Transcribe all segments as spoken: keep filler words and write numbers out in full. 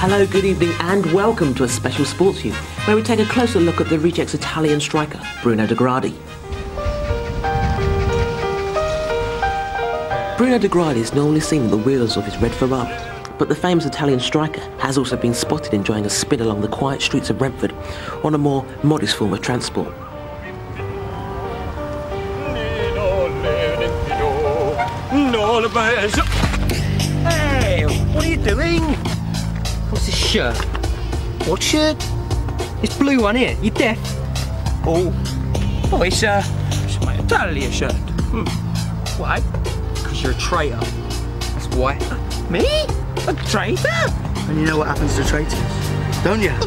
Hello, good evening and welcome to a special Sports View, where we take a closer look at the Rejects' Italian striker, Bruno De Gradi. Bruno De Gradi is normally seen on the wheels of his red Ferrari, but the famous Italian striker has also been spotted enjoying a spin along the quiet streets of Renford on a more modest form of transport. Hey, what are you doing? What's this shirt? What shirt? This blue one here. You deaf? Oh, oh, it's uh, it's my Italian shirt. Hmm. Why? Because you're a traitor. That's why. Me? A traitor? And you know what happens to traitors, don't you?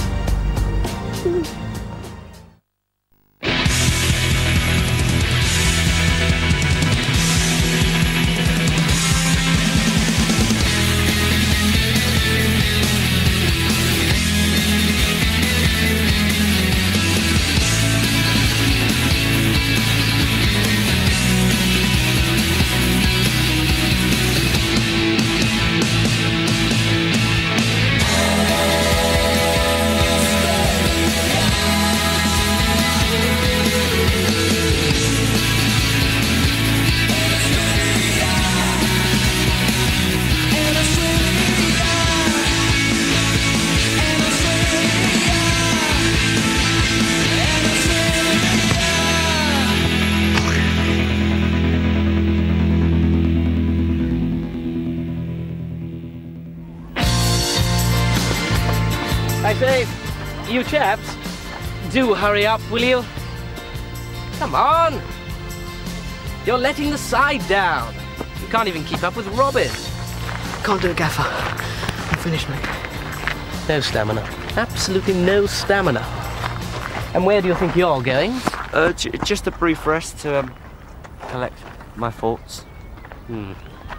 I say, you chaps, do hurry up, will you? Come on! You're letting the side down. You can't even keep up with Robin. Can't do it, Gaffer. I'm finished, mate. No stamina. Absolutely no stamina. And where do you think you're going? Uh, j just a brief rest to um, collect my thoughts. Hmm.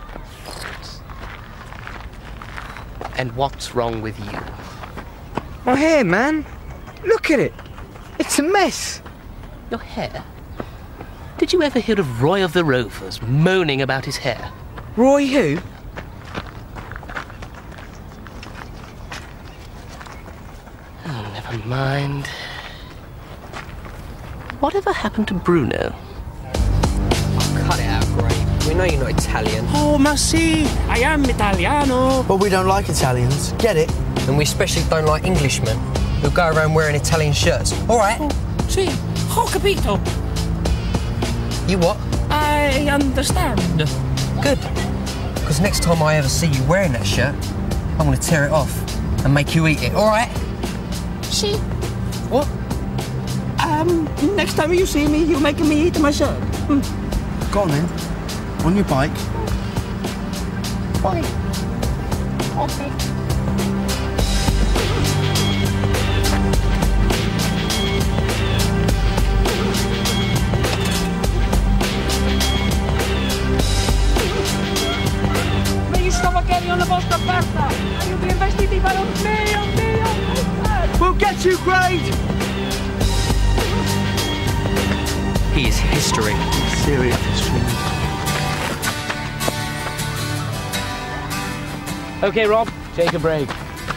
And what's wrong with you? My hair, man. Look at it. It's a mess. Your hair? Did you ever hear of Roy of the Rovers moaning about his hair? Roy who? Oh, never mind. Whatever happened to Bruno? Oh, cut it out, Gray. We know you're not Italian. Oh, ma si, I am Italiano. But we don't like Italians. Get it? And we especially don't like Englishmen who go around wearing Italian shirts. All right? Oh, si, ho capito. You what? I understand. Good. Because next time I ever see you wearing that shirt, I'm going to tear it off and make you eat it. All right? Si. What? Um, next time you see me, you're making me eat my shirt. Hmm. Go on then. On your bike. Fine. Okay. La vostra offerta! Aiuto investiti per un mio, mio! We'll get you, Grade! He is history. Serious history. Okay, Rob, take a break.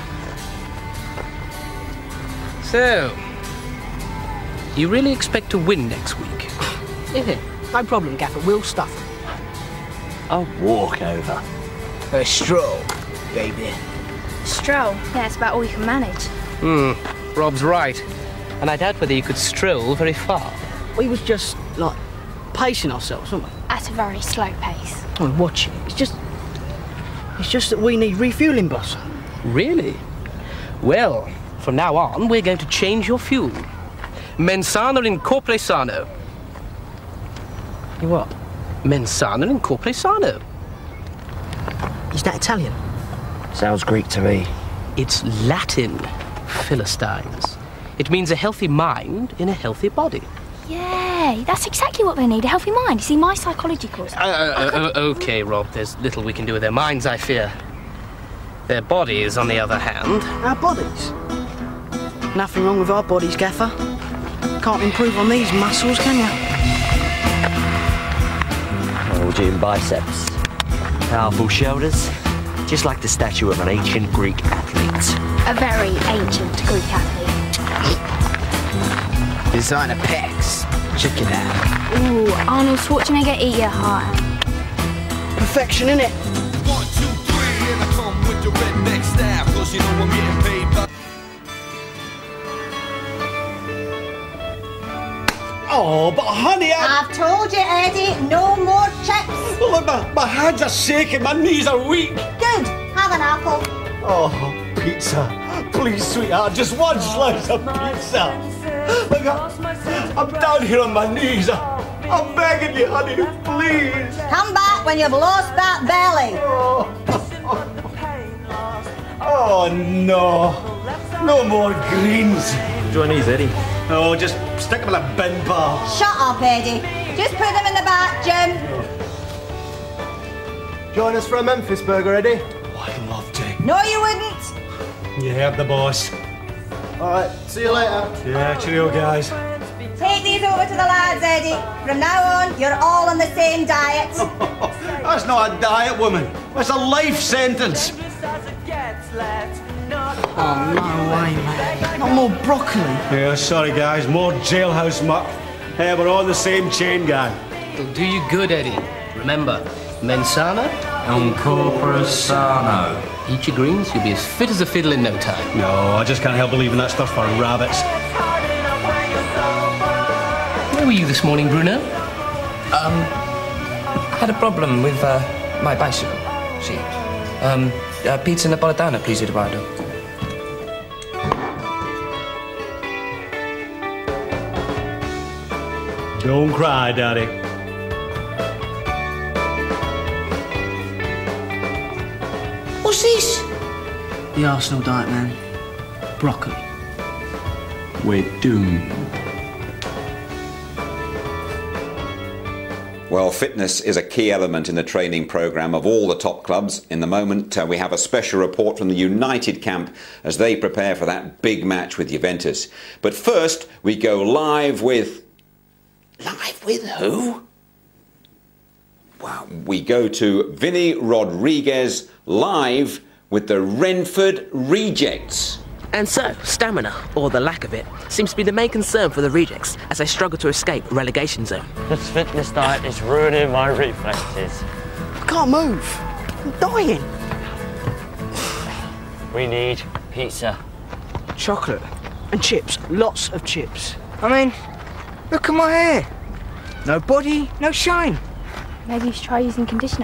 So, you really expect to win next week? Yeah, no problem, Gaffer. We'll stuff it. A walkover. A stroll, baby. Stroll? Yeah, it's about all you can manage. Hmm, Rob's right. And I doubt whether you could stroll very far. We was just, like, pacing ourselves, weren't we? At a very slow pace. Oh, watch it. It's just... It's just that we need refuelling, boss. Really? Well, from now on, we're going to change your fuel. Mensana in corpore sano. You what? Mensana in corpore sano. Is that Italian? Sounds Greek to me. It's Latin, Philistines. It means a healthy mind in a healthy body. Yeah, that's exactly what they need, a healthy mind. You see, my psychology course... Uh, uh, uh, OK, Rob, there's little we can do with their minds, I fear. Their bodies, on the other hand... Our bodies? Nothing wrong with our bodies, Gaffer. Can't improve on these muscles, can you? Bulging biceps. Powerful shoulders. Just like the statue of an ancient Greek athlete. athlete. A very ancient Greek athlete. Designer pecs. Check it out. Ooh, Arnold Schwarzenegger, eat your heart. Perfection, innit? One, two, three, and I come with the redneck style, cause you know I'm getting paid by. Oh, but honey, I... I've told you, Eddie, no more chips. Oh, look, my, my hands are shaking, my knees are weak. Good, have an apple. Oh, pizza. Please, sweetheart, just one slice of pizza. Look, I'm, I'm down here on my knees. I'm begging you, honey, please. Come back when you've lost that belly. Oh, oh no. No more greens. Join these, Eddie. Oh, just stick them in a bin, pal. Shut up, Eddie. Just put them in the back, Jim. Join us for a Memphis burger, Eddie? Oh, I'd love to. No, you wouldn't. You heard the boss. All right, see you later. Yeah, cheerio, guys. Take these over to the lads, Eddie. From now on, you're all on the same diet. That's not a diet, woman. That's a life sentence. Oh, no way, man. Not more broccoli. Yeah, sorry, guys. More jailhouse muck. Hey, we're all the same chain gang. It'll do you good, Eddie. Remember, mens sana, Non corpore sano. eat your greens, you'll be as fit as a fiddle in no time. No, I just can't help believing that stuff's for rabbits. Where were you this morning, Bruno? Um, I had a problem with uh, my bicycle. See, um, uh, pizza napoletana, please, Eduardo. Don't cry, Daddy. What's this? The Arsenal diet, man. Broccoli. We're doomed. Well, fitness is a key element in the training programme of all the top clubs. In the moment, uh, we have a special report from the United camp as they prepare for that big match with Juventus. But first, we go live with... Live with who? Well, we go to Vinny Rodriguez live with the Renford Rejects. And so, stamina, or the lack of it, seems to be the main concern for the Rejects as they struggle to escape relegation zone. This fitness diet is ruining my reflexes. I can't move. I'm dying. We need pizza. Chocolate and chips. Lots of chips. I mean, look at my hair. No body, no shine. Maybe you should try using conditioner.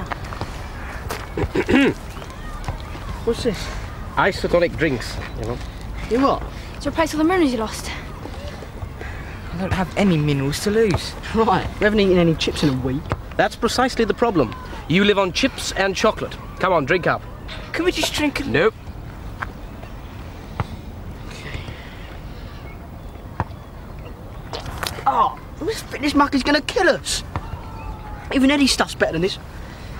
What's this? Isotonic drinks, you know. You what? To replace all the minerals you lost. I don't have any minerals to lose. Right, we haven't eaten any chips in a week. That's precisely the problem. You live on chips and chocolate. Come on, drink up. Can we just drink it? Nope. Oh, this fitness muck is gonna kill us. Even Eddie's stuff's better than this.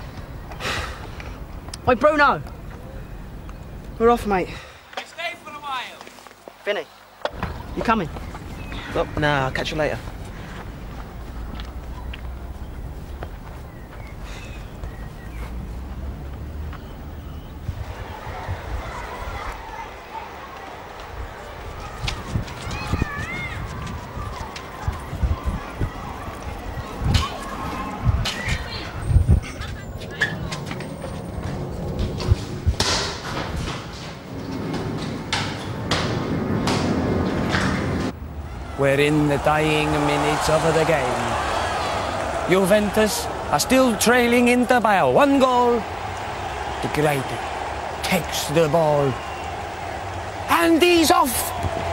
Wait, Bruno. We're off, mate. Stay for a while. Vinny, you coming? Oh, nah, I'll catch you later. We're in the dying minutes of the game. Juventus are still trailing Inter by a one goal. The great takes the ball. And he's off!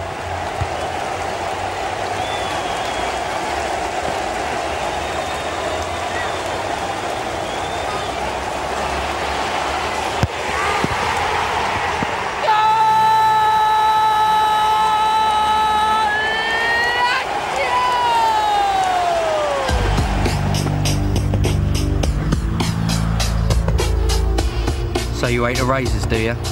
So you ate the razors, do you?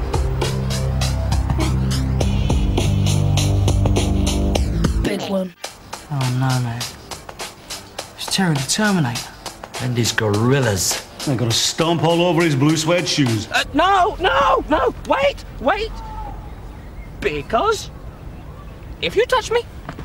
Big one. Oh no, man. It's Terry the Terminator. And his gorillas. I gotta stomp all over his blue suede shoes. Uh, no, no, no, wait, wait. Because if you touch me,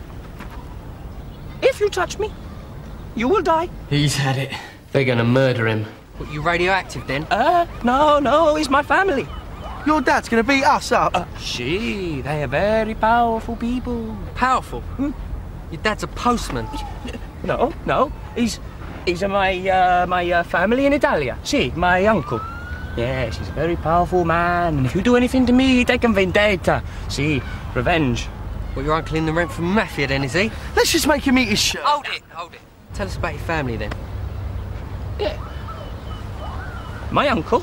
if you touch me, you will die. He's had it. They're gonna murder him. What, you radioactive then? Uh, no, no, he's my family. Your dad's gonna beat us up. Uh, she, they are very powerful people. Powerful? Hmm? Your dad's a postman. No, no, he's he's uh, my uh, my uh, family in Italia. See, my uncle. Yes, he's a very powerful man, and if you do anything to me, take him vendetta. See, revenge. What, your uncle in the Renford Mafia then, is he? Let's just make him eat his shirt. Hold it, hold it. Tell us about your family then. Yeah. My uncle,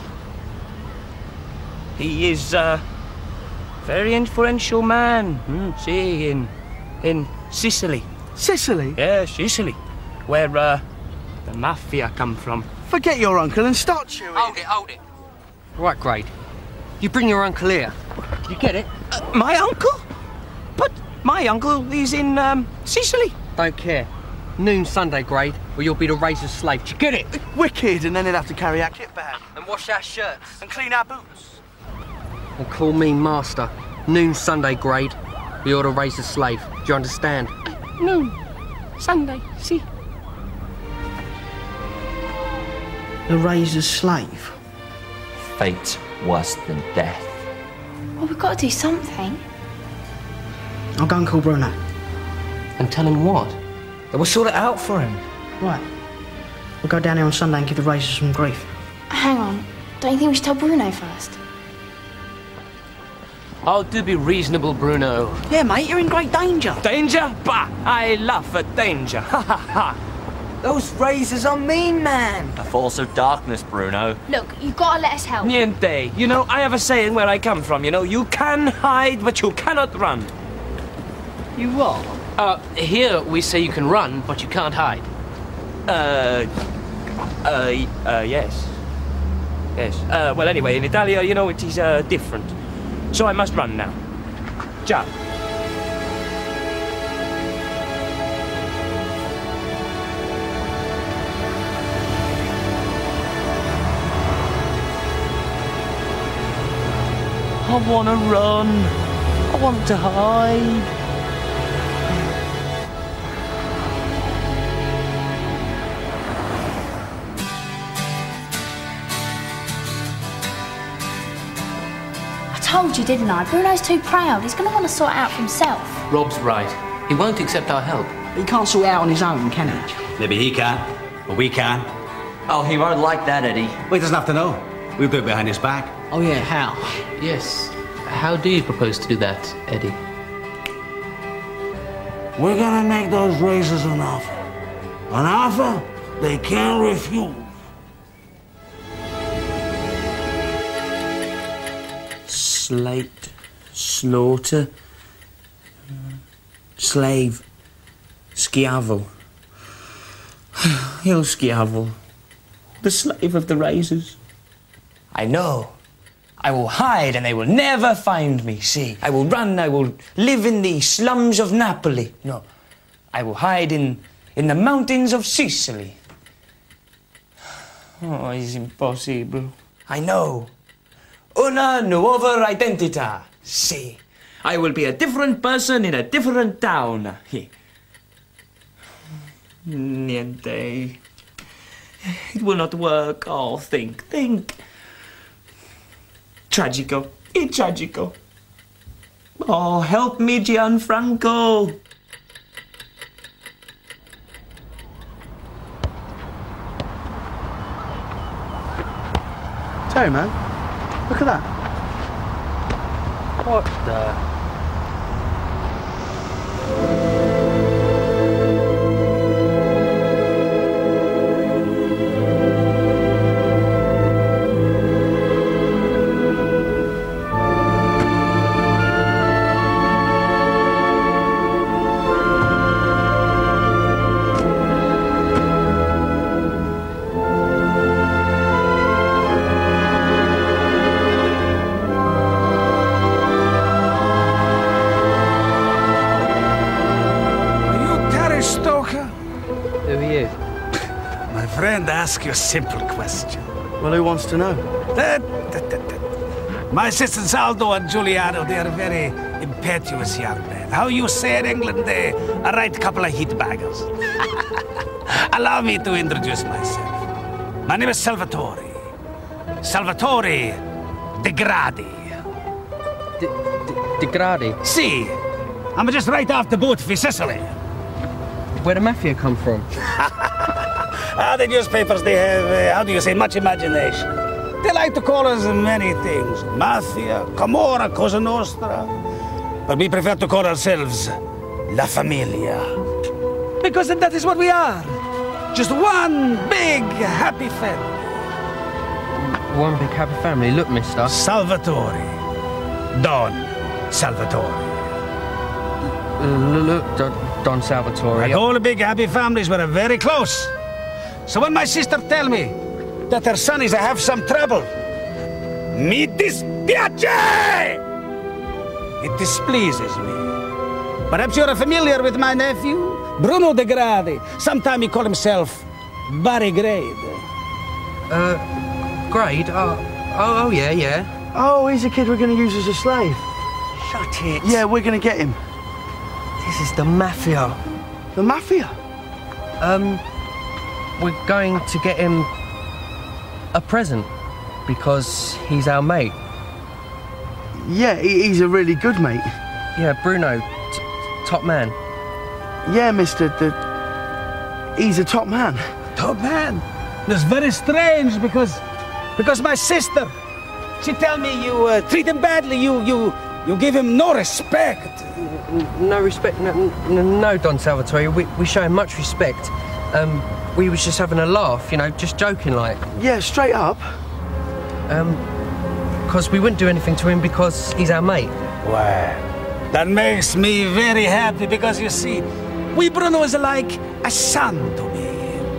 he is a very influential man, mm, see, in, in Sicily. Sicily? Yeah, Sicily, where uh, the Mafia come from. Forget your uncle and start chewing. Hold it, hold it. Right, Grade. You bring your uncle here. You get it? Uh, my uncle? But my uncle is in um, Sicily. Don't care. Noon Sunday, Grade, or you'll be the razor's slave. Do you get it? Wicked, and then he'll have to carry our kit bag. And wash our shirts. And clean our boots. And call me master. Noon Sunday, Grade, or you're the razor's slave. Do you understand? Noon Sunday, see. The razor's slave. Fate worse than death. Well, we've got to do something. I'll go and call Bruno. And tell him what? That we'll sort it out for him. Right. We'll go down there on Sunday and give the razor some grief. Hang on. Don't you think we should tell Bruno first? Oh, do be reasonable, Bruno. Yeah, mate, you're in great danger. Danger? Bah! I laugh at danger. Ha ha ha. Those razors are mean, man. A force of darkness, Bruno. Look, you've got to let us help. Niente. You know, I have a saying where I come from, you know, you can hide, but you cannot run. You what? Uh, here we say you can run, but you can't hide. Uh, uh, uh, yes. Yes. Uh, well, anyway, in Italia, you know, it is, uh, different. So I must run now. Ciao. I want to run. I want to hide. I told you, didn't I? Bruno's too proud. He's going to want to sort it out for himself. Rob's right. He won't accept our help. He can't sort it out on his own, can he? Maybe he can, but we can. Oh, he won't like that, Eddie. Well, he doesn't have to know. We'll do it behind his back. Oh, yeah, how? Yes. How do you propose to do that, Eddie? We're gonna make those razors an offer. An offer they can't refuse. Slate, slaughter, slave, schiavo. Il schiavo, the slave of the razors. I know. I will hide and they will never find me, see. I will run, I will live in the slums of Napoli. No, I will hide in, in the mountains of Sicily. Oh, it's impossible. I know. Una nuova identità, see. I will be a different person in a different town. Niente. It will not work. Oh, think, think. Tragico, e tragico. Oh, help me, Gianfranco. Terry, man, look at that. What the? My friend, ask you a simple question. Well, who wants to know? That, that, that, that. My sisters Aldo and Giuliano, they are very impetuous young men. How you say in England, they are right couple of heat baggers. Allow me to introduce myself. My name is Salvatore. Salvatore De Gradi. De, de, de Gradi? Si. I'm just right off the boat for Sicily. Where the mafia come from? Ah, the newspapers, they have, uh, how do you say, much imagination. They like to call us many things. Mafia, Camorra, Cosa Nostra. But we prefer to call ourselves La Familia. Because that is what we are. Just one big happy family. One big happy family. Look, mister. Salvatore. Don Salvatore. Uh, look, Don, Don Salvatore. Like all the big happy families, we're very close. So when my sister tell me that her son is to have some trouble, mi dispiace! It displeases me. Perhaps you're familiar with my nephew, Bruno De Gradi. Sometimes he call himself Barry Grade. Uh, Grade? Oh, oh, oh, yeah, yeah. Oh, he's a kid we're going to use as a slave. Shut it. Yeah, we're going to get him. This is the mafia. The mafia? Um, we're going to get him a present because he's our mate. Yeah, he's a really good mate. Yeah, Bruno, t top man. Yeah, mister, the... he's a top man. Top man? That's very strange because... because my sister, she tell me you uh, treat him badly, you, you, you give him no respect. No respect, no, no, no Don Salvatore, we, we show him much respect. Um, we was just having a laugh, you know, just joking like. Yeah, straight up. Um, because we wouldn't do anything to him because he's our mate. Well, that makes me very happy because you see, we Bruno is like a son to me.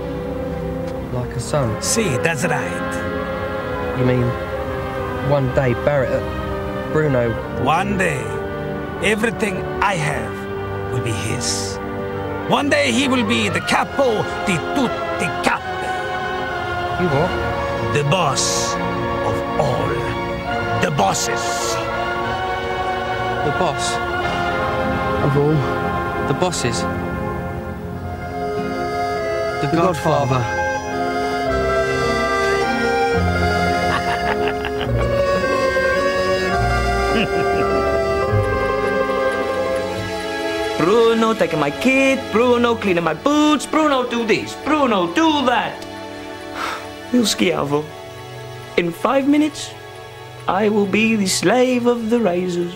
Like a son? See, that's right. You mean one day Barrett, Bruno... One day, everything I have will be his. One day he will be the capo di tutti capi. You what? The boss of all the bosses. The boss? Of all? The bosses? The, the Godfather. Godfather. Bruno taking my kid, Bruno cleaning my boots, Bruno do this, Bruno do that. Il schiavo. In five minutes, I will be the slave of the razors.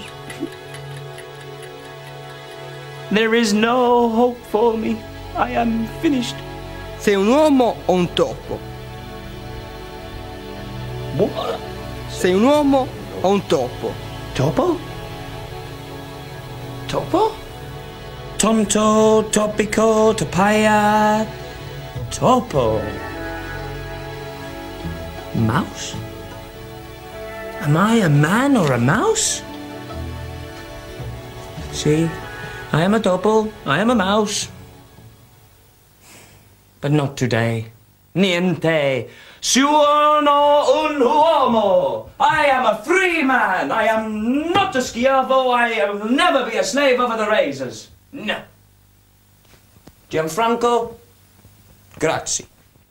There is no hope for me. I am finished. Sei un uomo o un topo? What? Sei un uomo o un topo? Topo? Topo? Tonto, topico, topaya, topo. Mouse? Am I a man or a mouse? See, I am a topo, I am a mouse. But not today. Niente. Sono un uomo. I am a free man. I am not a schiavo. I will never be a slave over the razors. No. Gianfranco, grazie.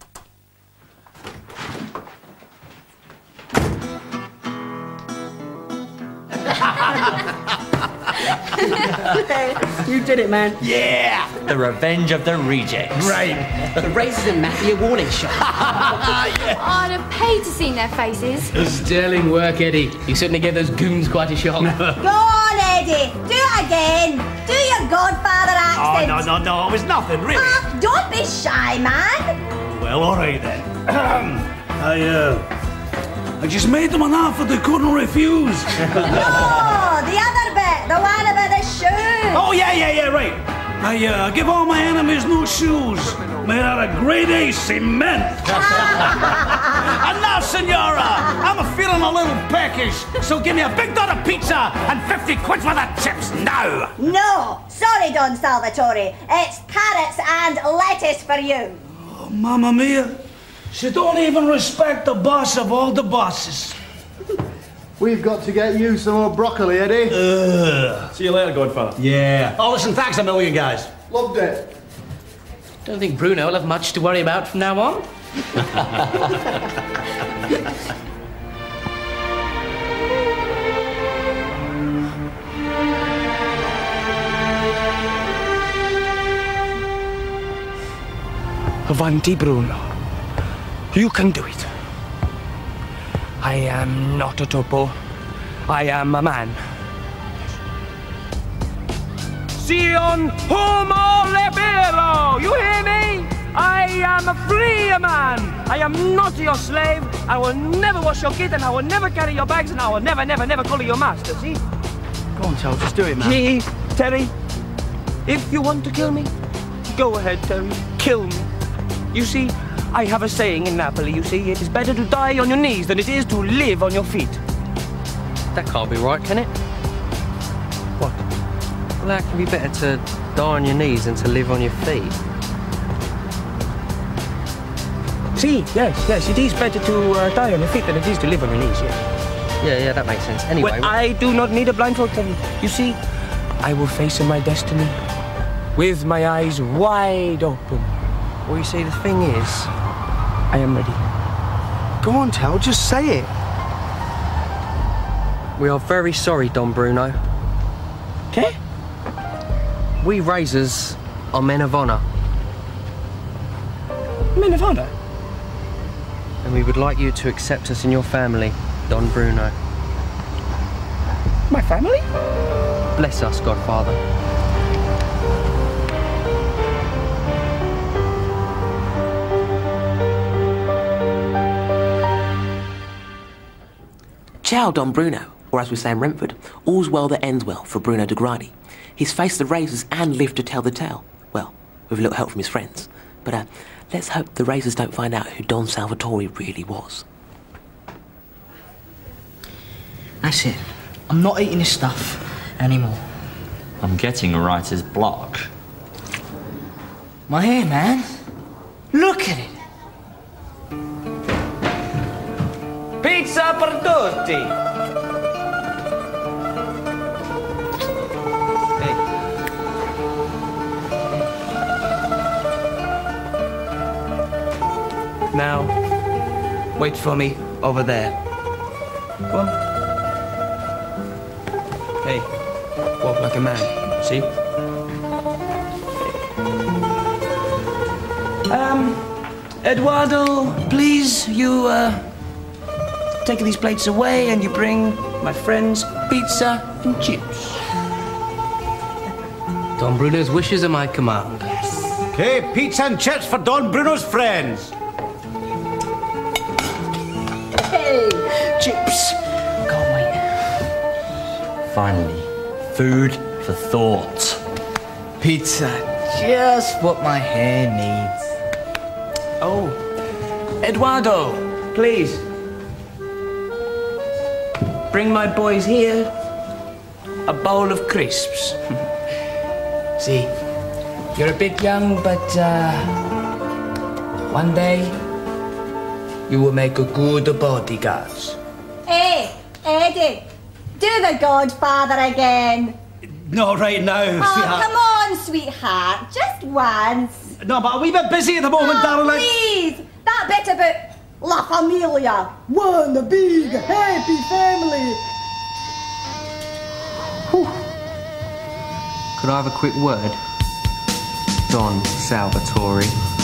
You did it, man. Yeah! The revenge of the rejects. Right. The Razors and Mafia warning shot. Yeah. I'd have paid to see their faces. Sterling work, Eddie. You certainly gave those goons quite a shock. Go on, Eddie. Do it again. Do your Godfather accent. Oh, no, no, no. It was nothing, really. Ah, don't be shy, man. Well, all right, then. I, uh... I just made them an offer they couldn't refuse. No, the other bit. The one about the shoes. Oh, yeah, yeah, yeah, right. I uh, give all my enemies new shoes made out of grade A cement. And now, Senora, I'm feeling a little peckish, so give me a big dollop pizza and fifty quid for the chips now. No, sorry, Don Salvatore. It's carrots and lettuce for you. Oh, Mamma mia. She don't even respect the boss of all the bosses. We've got to get you some more broccoli, Eddie. Ugh. See you later, Godfather. Yeah. Oh, listen, thanks a million, guys. Loved it. Don't think Bruno will have much to worry about from now on. Avanti, Bruno. You can do it. I am not a topo. I am a man. Sion homo libero! You hear me? I am a free man. I am not your slave. I will never wash your kid, and I will never carry your bags, and I will never, never, never call you your master, see? Go on, Charles, just do it, man. See, Terry, if you want to kill me, go ahead, Terry, kill me. You see, I have a saying in Napoli, you see, it is better to die on your knees than it is to live on your feet. That can't be right, can it? What? Well, that can be better to die on your knees than to live on your feet. See, yes, yes, it is better to uh, die on your feet than it is to live on your knees, yes. Yeah, yeah, that makes sense. Anyway... Well, I do not need a blindfold, Terry. You see, I will face my destiny with my eyes wide open. Well, you see, the thing is, I am ready. Go on, Tal, just say it. We are very sorry, Don Bruno. Okay? We Razors are men of honour. Men of honour? And we would like you to accept us in your family, Don Bruno. My family? Bless us, Godfather. Ciao, Don Bruno, or as we say in Renford, all's well that ends well for Bruno de Gradi. He's faced the Razors and lived to tell the tale. Well, with a little help from his friends. But uh, let's hope the Razors don't find out who Don Salvatore really was. That's it. I'm not eating this stuff anymore. I'm getting writer's block. My hair, man. Look at it. Pizza per tutti! Hey. Now, wait for me over there. Go on. Hey, walk like a man, see? Um, Eduardo, please, you, uh... take these plates away and you bring my friends pizza and chips. Don Bruno's wishes are my command. Okay, pizza and chips for Don Bruno's friends. Hey, chips. Can't wait. Finally, food for thought. Pizza, just what my hair needs. Oh, Eduardo, please. Bring my boys here a bowl of crisps. See, you're a bit young, but uh, one day you will make a good bodyguard. Hey, Eddie, do the Godfather again. Not right now, Oh, sweetheart. come on, sweetheart, just once. No, but a wee bit busy at the moment, Oh, darling. please, that bit about La Familia, one big happy family. Could I have a quick word? Don Salvatore.